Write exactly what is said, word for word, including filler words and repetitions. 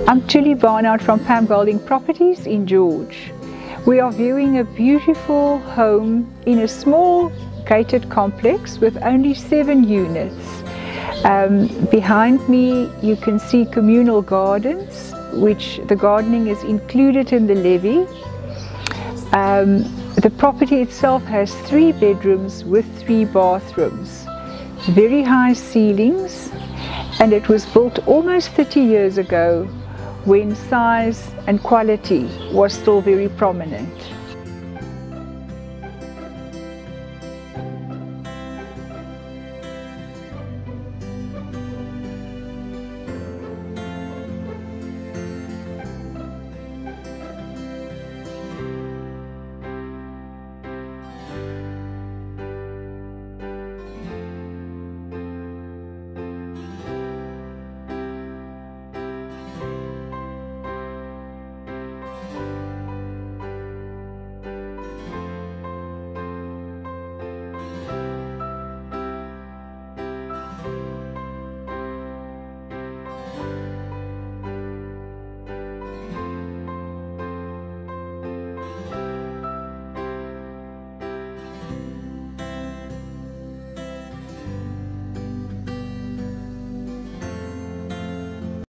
I'm Julie Barnard from Pam Golding Properties in George. We are viewing a beautiful home in a small gated complex with only seven units. Um, behind me you can see communal gardens, which the gardening is included in the levy. Um, the property itself has three bedrooms with three bathrooms, very high ceilings, and it was built almost thirty years ago when size and quality was still very prominent.